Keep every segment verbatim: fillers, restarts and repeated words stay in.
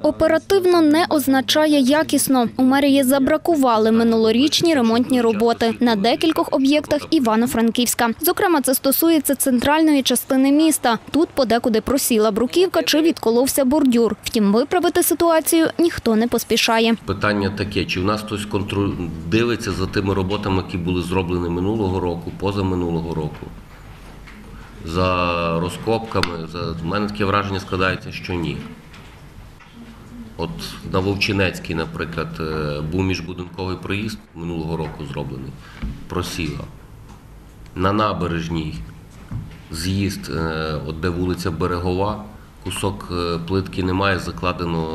Оперативно не означає якісно. У мерії забракували минулорічні ремонтні роботи на декількох об'єктах Івано-Франківська. Зокрема, це стосується центральної частини міста. Тут подекуди просіла бруківка чи відколовся бордюр. Втім, виправити ситуацію ніхто не поспішає. Питання таке, чи в нас хтось контроль... дивиться за тими роботами, які були зроблені минулого року, позаминулого року? За розкопками, за... в мене таке враження складається, що ні. От на Вовчинецькій, наприклад, був міжбудинковий проїзд минулого року зроблений, просіла. На Набережній з'їзд, от де вулиця Берегова, кусок плитки немає, закладено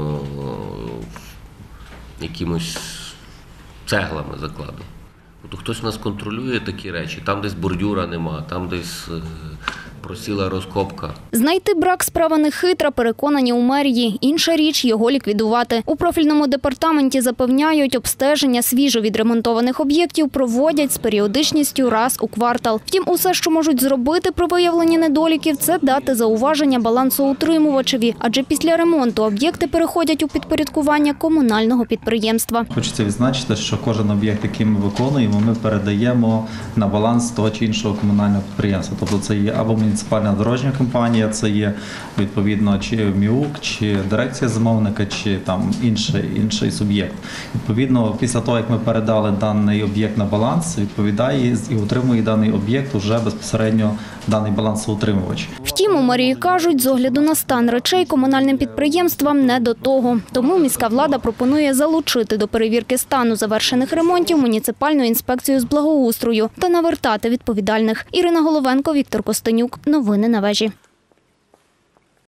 якимось цеглами закладено. От хтось у нас контролює такі речі, там десь бордюра нема, там десь просіла розкопка. Знайти брак справа не хитра, переконані у мерії. Інша річ – його ліквідувати. У профільному департаменті запевняють, обстеження свіжо відремонтованих об'єктів проводять з періодичністю раз у квартал. Втім, усе, що можуть зробити при виявленні недоліків – це дати зауваження балансоутримувачеві. Адже після ремонту об'єкти переходять у підпорядкування комунального підприємства. Хочеться відзначити, що кожен об'єкт, який ми виконуємо, ми передаємо на баланс того чи іншого комунального підприємства. Тобто це є або муніципальна дорожня компанія, це є відповідно чи МІУК, чи дирекція замовника, чи там інший, інший суб'єкт. Відповідно, після того, як ми передали даний об'єкт на баланс, відповідає і утримує даний об'єкт уже безпосередньо даний балансоутримувач. Втім, у мерії кажуть, з огляду на стан речей комунальним підприємствам не до того. Тому міська влада пропонує залучити до перевірки стану завершених ремонтів муніципальну інспекцію з благоустрою та навертати відповідальних. Ірина Головенко, Віктор Костенюк. Новини на вежі.